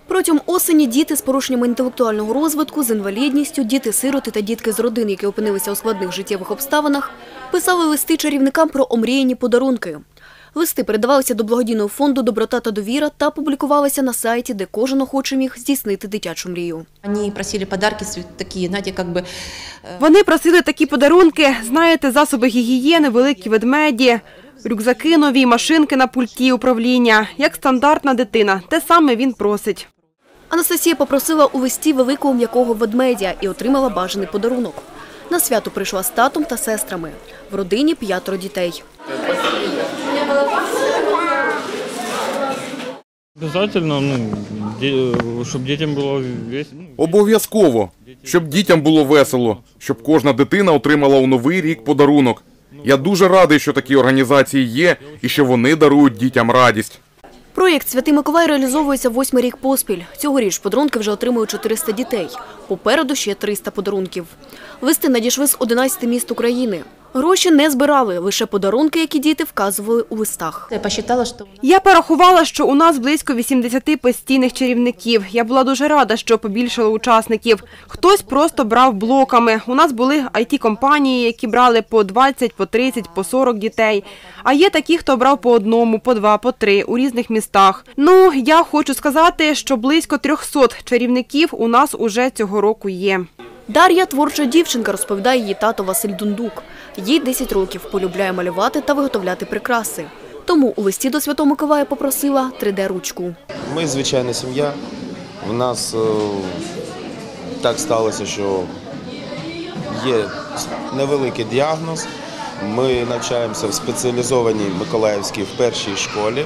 Протягом осені діти з порушеннями інтелектуального розвитку, з інвалідністю, діти-сироти та дітки з родин, які опинилися у складних життєвих обставинах, писали листи чарівникам про омріяні подарунки. Листи передавалися до благодійного фонду «Доброта та довіра» та публікувалися на сайті, де кожен охочий міг здійснити дитячу мрію. Вони просили такі подарунки, знаєте, засоби гігієни, великі ведмеді, рюкзаки нові, машинки на пульті управління. Як стандартна дитина, те саме він просить. Анастасія попросила у листі великого м'якого ведмедя і отримала бажаний подарунок. На свято прийшла з татом та сестрами. В родині 5 дітей. Обов'язково, щоб дітям було весело. Обов'язково, щоб дітям було весело, щоб кожна дитина отримала у Новий рік подарунок. Я дуже радий, що такі організації є і що вони дарують дітям радість. Проєкт «Святий Миколай» реалізовується 8-й рік поспіль. Цьогоріч подарунки вже отримують 400 дітей. Попереду ще 300 подарунків. Листи надійшли з 11 міст України. Гроші не збирали, лише подарунки, які діти вказували у листах. Я порахувала, що у нас близько 80 постійних чарівників. Я була дуже рада, що побільшало учасників. Хтось просто брав блоками. У нас були IT-компанії, які брали по 20, по 30, по 40 дітей. А є такі, хто брав по одному, по два, по три у різних містах. Ну, я хочу сказати, що близько 300 чарівників у нас уже цього року є. Дар'я – творча дівчинка, розповідає її тато Василь Дундук. Їй 10 років, полюбляє малювати та виготовляти прикраси. Тому у листі до Святого Миколая попросила 3D-ручку. Ми звичайна сім'я. У нас так сталося, що є невеликий діагноз. Ми навчаємося в спеціалізованій Миколаївській в першій школі.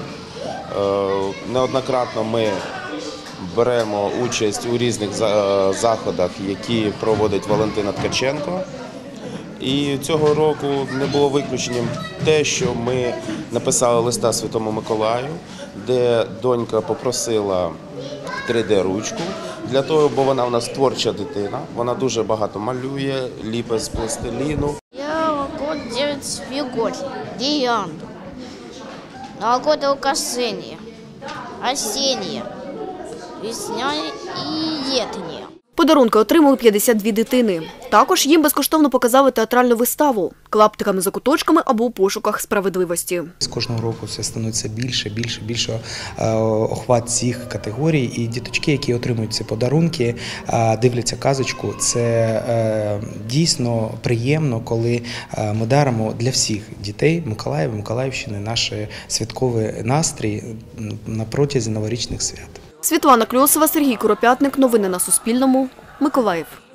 Неоднократно ми беремо участь у різних заходах, які проводить Валентина Ткаченко. І цього року не було виключенням те, що ми написали листа Святому Миколаю, де донька попросила 3D-ручку, для того, бо вона у нас творча дитина, вона дуже багато малює, ліпить з пластиліну. Я могу делать фигурки, гирлянду, новогоднее украшение, осеннее, весняне и летнее. Подарунки отримали 52 дитини. Також їм безкоштовно показали театральну виставу «Клаптиками за куточками» або «У пошуках справедливості». З кожного року це становиться більше охват цих категорій. І діточки, які отримують ці подарунки, дивляться казочку. Це дійсно приємно, коли ми даримо для всіх дітей Миколаєва, Миколаївщини наш святковий настрій на протязі новорічних свят. Світлана Кльосова, Сергій Куропятник. Новини на Суспільному. Миколаїв.